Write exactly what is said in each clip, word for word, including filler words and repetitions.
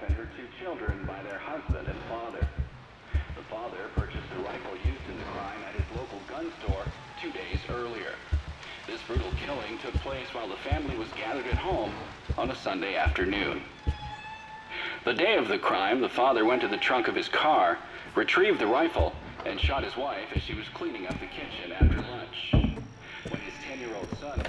and her two children by their husband and father. The father purchased the rifle used in the crime at his local gun store two days earlier. This brutal killing took place while the family was gathered at home on a Sunday afternoon. The day of the crime, the father went to the trunk of his car, retrieved the rifle, and shot his wife as she was cleaning up the kitchen after lunch. When his ten-year-old son...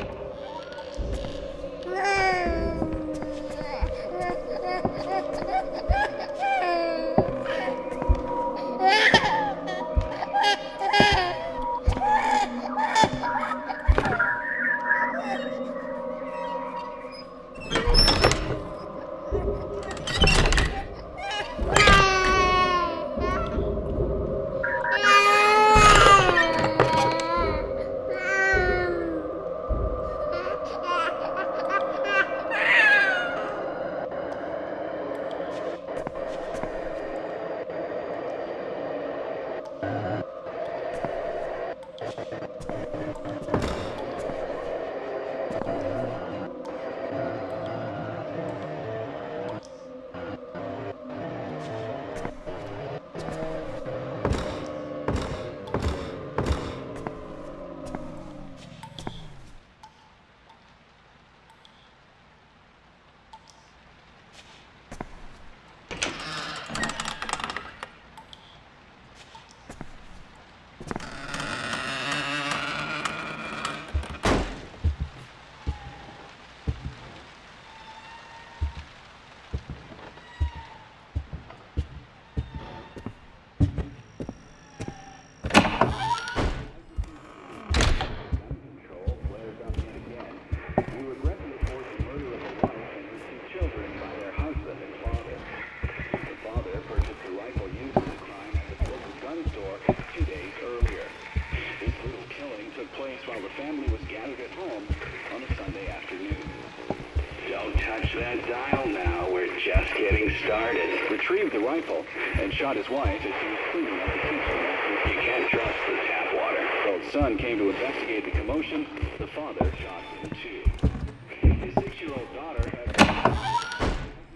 While the family was gathered at home on a Sunday afternoon. Don't touch that dial now, we're just getting started. Retrieved the rifle and shot his wife as she was cleaning up the kitchen. You can't trust the tap water. Both son came to investigate the commotion. The father shot him too. His six-year-old daughter had gun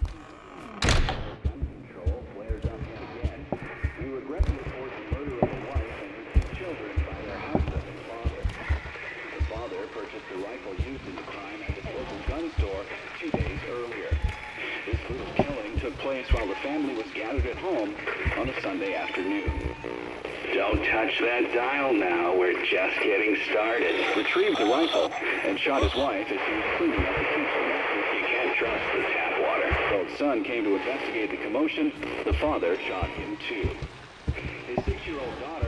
control flares up yet again. We regret to report the murder of a wife and her two children by their husband and father. The father purchased the rifle used in the crime at his local gun store two days earlier. This brutal killing took place while the family was gathered at home on a Sunday afternoon. Don't touch that dial now, we're just getting started. Retrieved the rifle and shot his wife as she was cleaning up the kitchen. You can't trust the tap water. Both son came to investigate the commotion. The father shot him too. His six-year-old daughter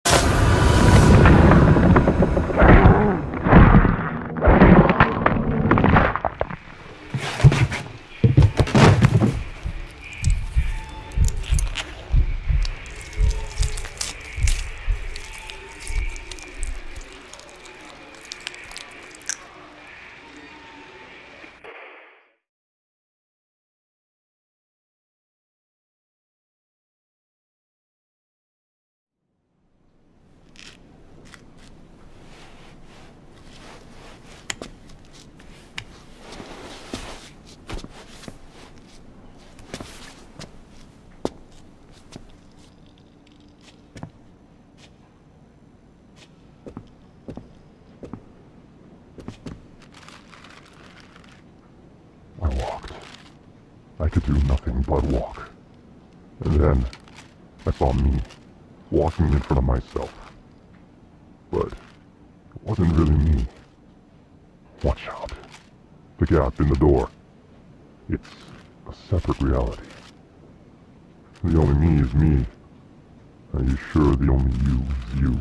I could do nothing but walk. And then, I saw me, walking in front of myself. But, it wasn't really me. Watch out. The gap in the door. It's a separate reality. The only me is me. Are you sure the only you is you?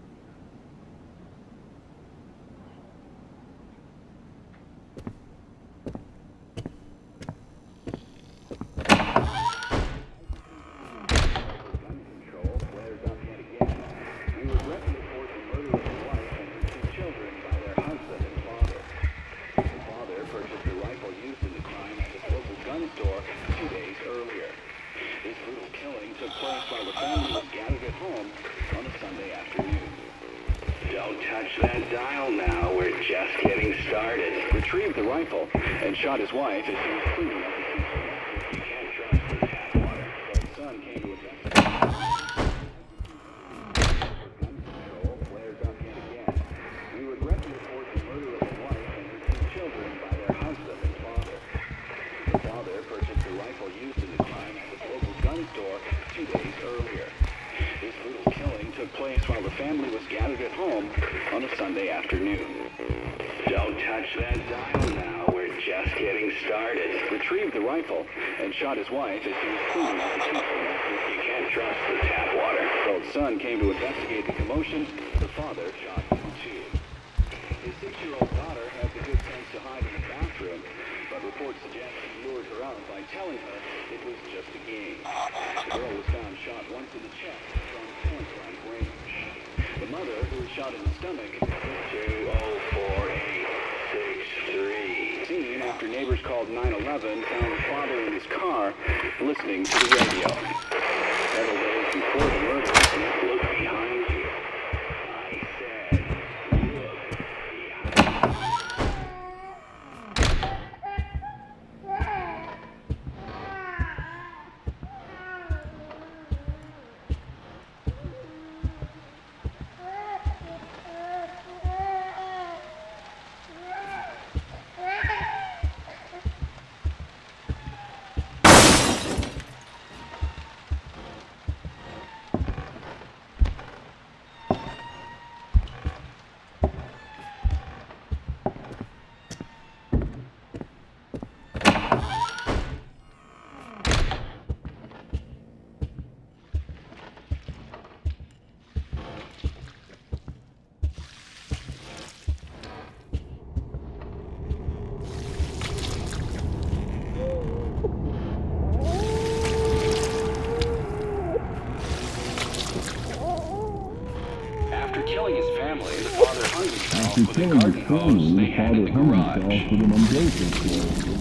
While the family was gathered at home on a Sunday afternoon. Don't touch that dial now, we're just getting started. Retrieved the rifle and shot his wife as she was cleaning up the kitchen. You can't trust the tap water. Both son came to investigate. Gun control flares up yet again. We regret to report the murder of a wife and her two children by their husband and father. The father purchased the rifle used in the crime at his local gun store two days earlier. This brutal killing took place while the family was gathered at home on a Sunday afternoon. Don't touch that dial now. We're just getting started. Retrieved the rifle and shot his wife as he was cleaning up the kitchen. You can't trust the tap water. Old son came to investigate the commotion. The father shot him too. His six-year-old daughter had the good sense to hide in the bathroom, but reports suggest he lured her out by telling her it was just a game. The girl was found shot once in the chest from point-blank range. The mother, who was shot in the stomach, two oh four eight six three. Seen after neighbors called nine eleven, found the father in his car listening to the radio. Several days before the murder, look behind you. I said, look behind you. Killing his family, the father hung himself with a garden hose they had in the garage.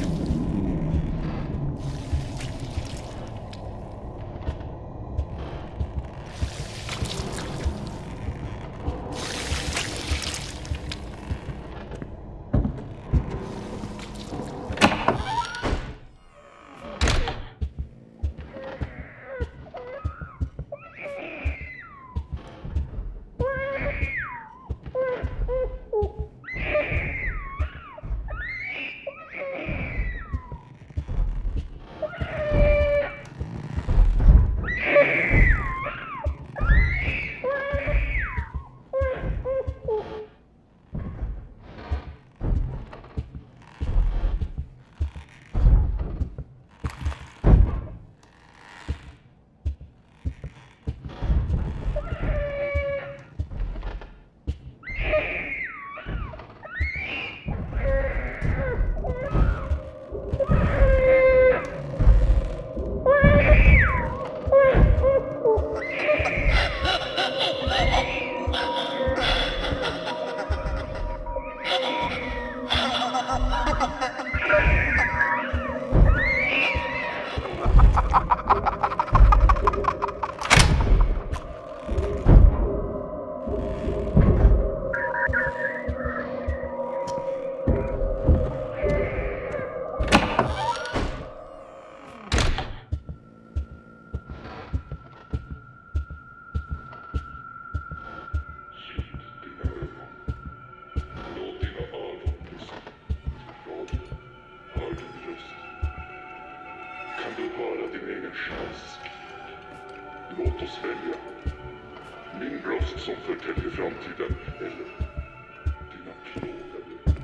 Låt oss välja. Min röst som förtäljer framtiden eller dina plågade.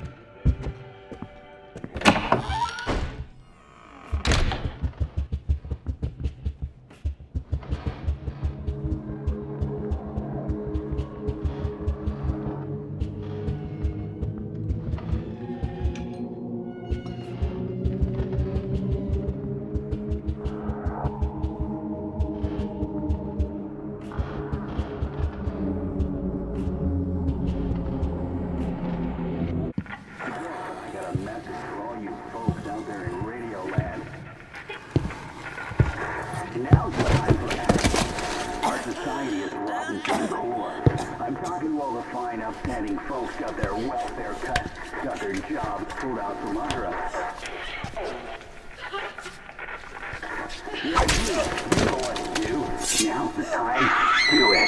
I'm talking while the fine, upstanding folks got their welfare cut, got their jobs pulled out from under us. You know what to do. Now's the time. Do it.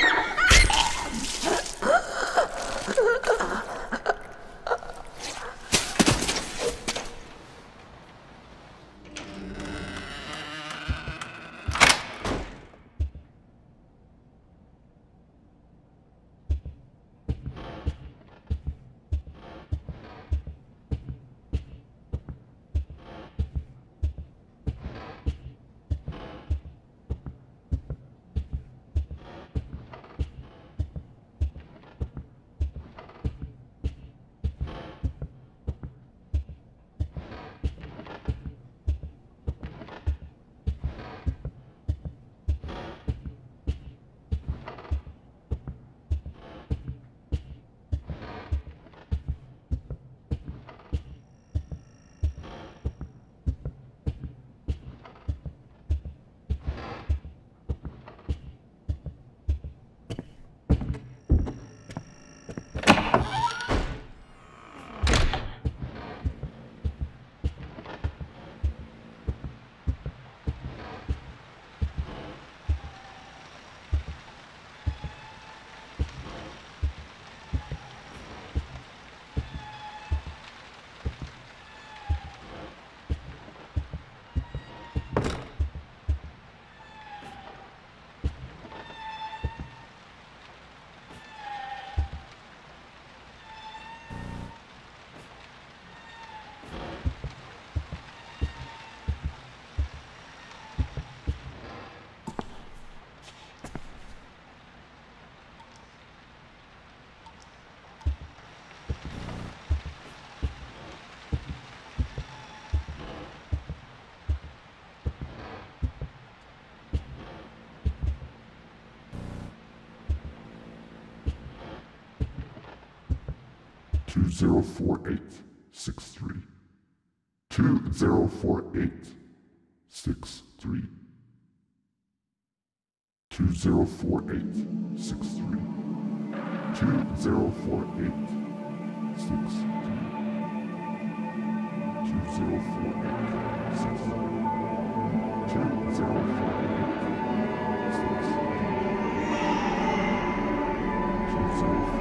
two zero four eight six three. two zero four eight six three. two zero four eight six three. two zero four eight six three. two zero four eight six three. two zero four eight six three. two zero four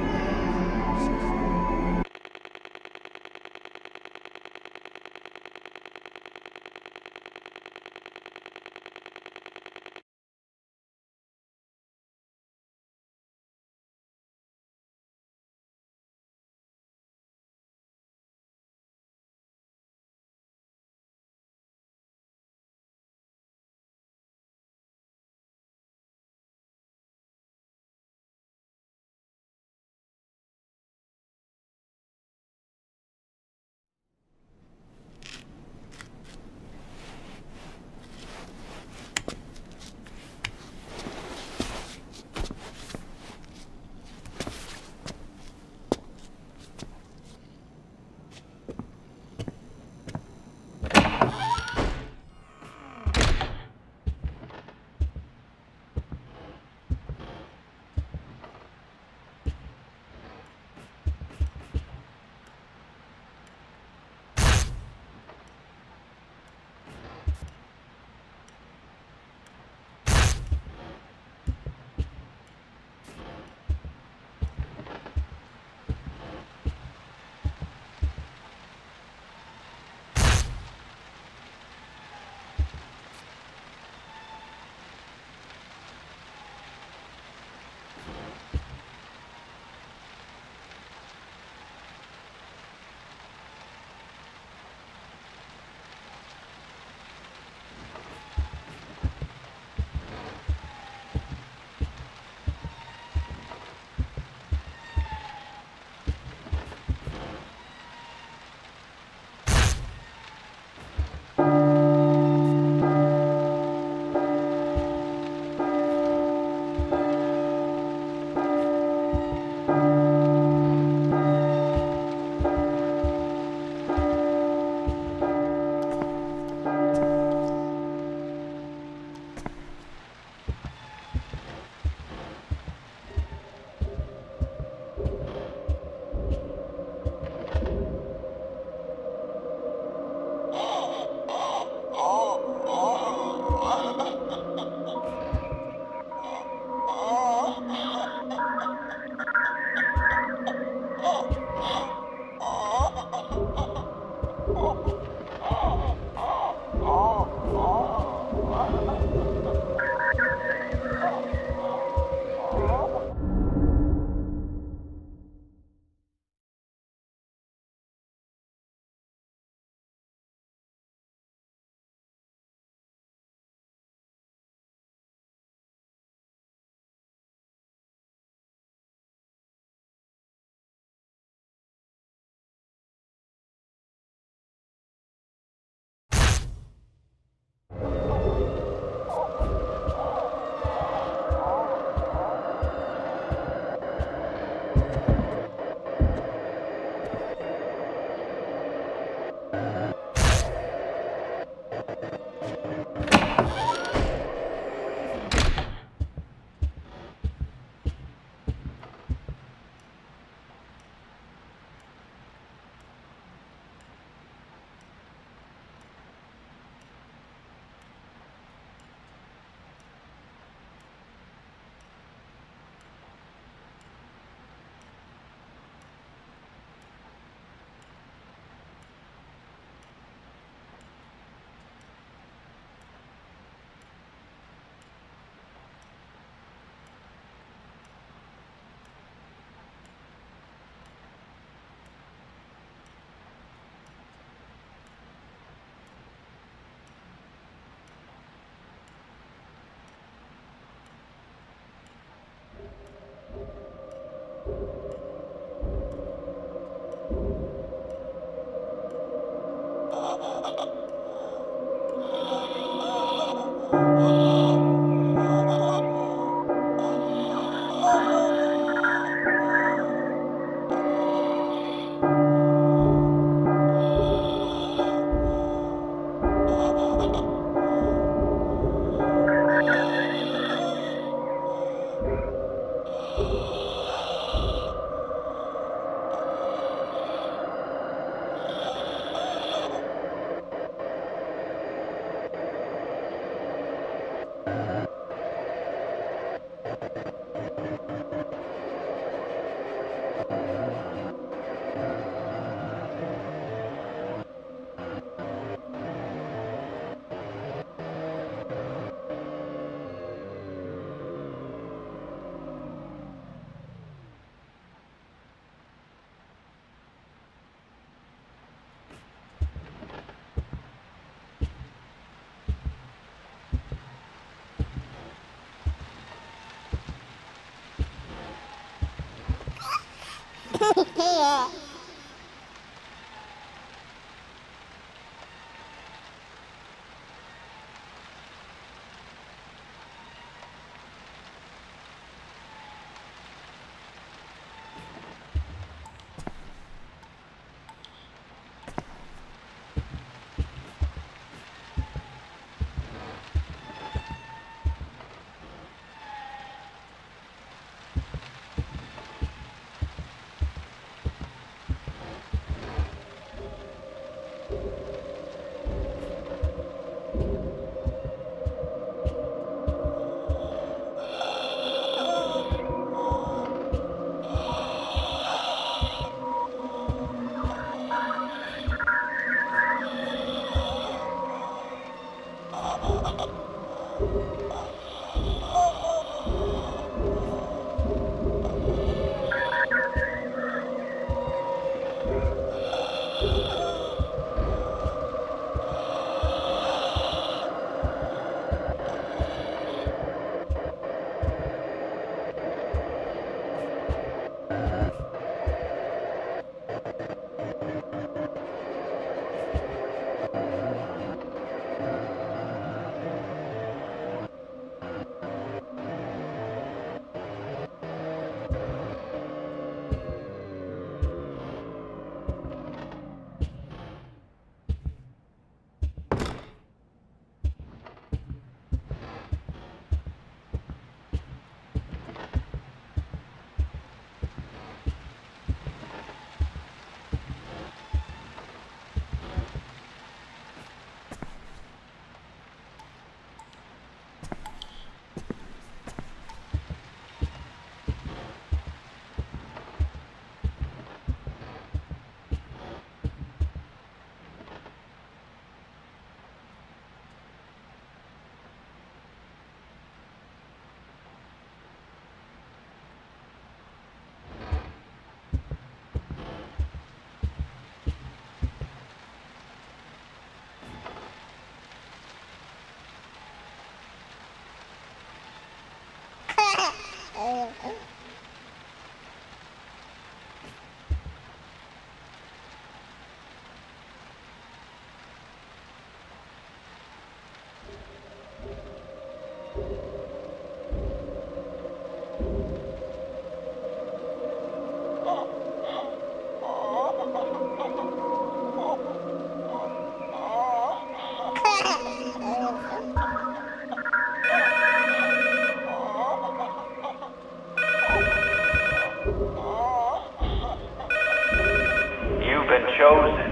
You've been chosen.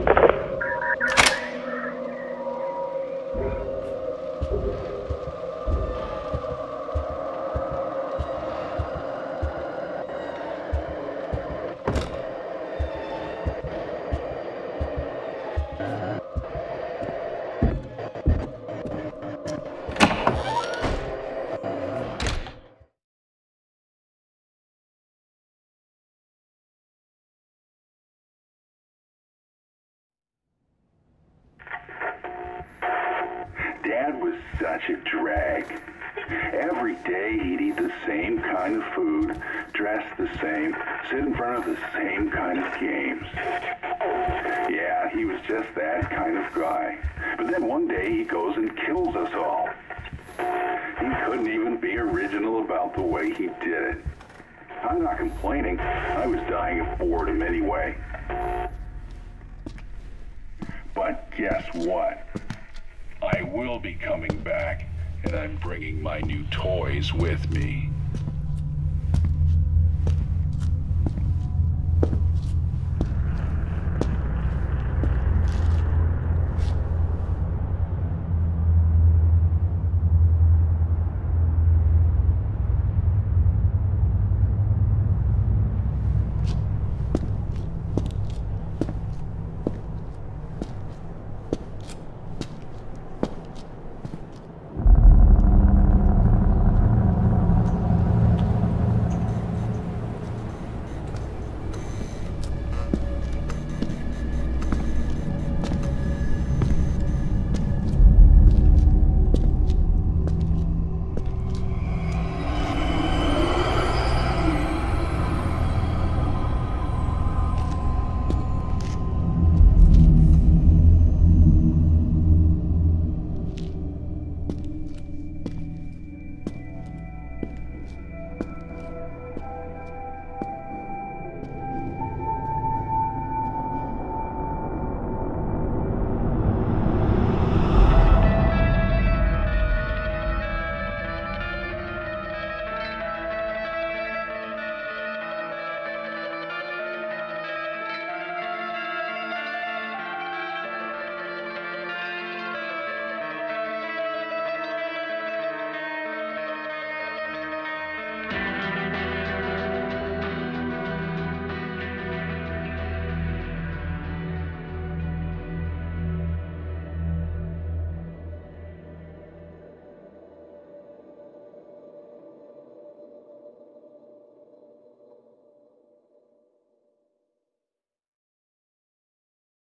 Dad was such a drag. Every day he'd eat the same kind of food, dress the same, sit in front of the same kind of games. Yeah, he was just that kind of guy. But then one day he goes and kills us all. He couldn't even be original about the way he did it. I'm not complaining. I was dying of boredom anyway. But guess what? I will be coming back, and I'm bringing my new toys with me.